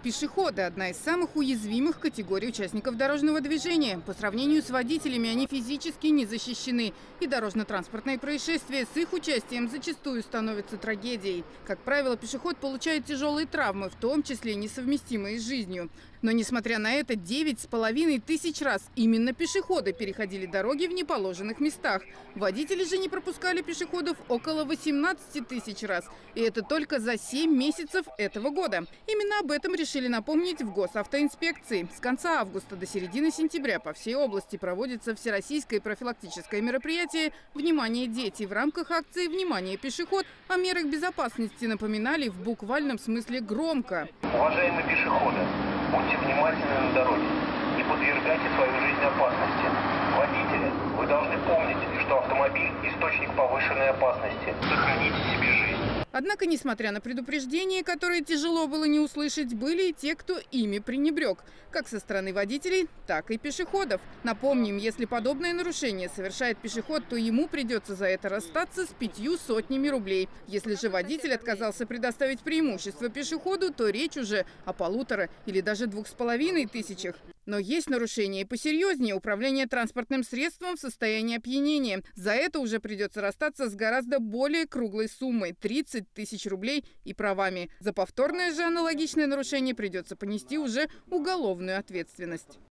Пешеходы – одна из самых уязвимых категорий участников дорожного движения. По сравнению с водителями они физически не защищены. И дорожно-транспортные происшествия с их участием зачастую становятся трагедией. Как правило, пешеход получает тяжелые травмы, в том числе несовместимые с жизнью. Но несмотря на это, 9,5 тысяч раз именно пешеходы переходили дороги в неположенных местах. Водители же не пропускали пешеходов около 18 тысяч раз. И это только за 7 месяцев этого года. Именно об этом решили напомнить в госавтоинспекции. С конца августа до середины сентября по всей области проводится всероссийское профилактическое мероприятие «Внимание, дети». В рамках акции «Внимание, пешеход» о мерах безопасности напоминали в буквальном смысле громко. Уважаемые пешеходы, будьте внимательны на дороге. Не подвергайте свою жизнь опасности. Водители, вы должны помнить, что автомобиль – источник повышенной опасности. Сохраните себе жизнь. Однако, несмотря на предупреждения, которые тяжело было не услышать, были и те, кто ими пренебрег. Как со стороны водителей, так и пешеходов. Напомним, если подобное нарушение совершает пешеход, то ему придется за это расстаться с 500 рублей. Если же водитель отказался предоставить преимущество пешеходу, то речь уже о 1,5 или даже 2,5 тысячах. Но есть нарушения и посерьезнее – управление транспортным средством в состоянии опьянения. За это уже придется расстаться с гораздо более круглой суммой – 30 тысяч рублей и правами. За повторное же аналогичное нарушение придется понести уже уголовную ответственность.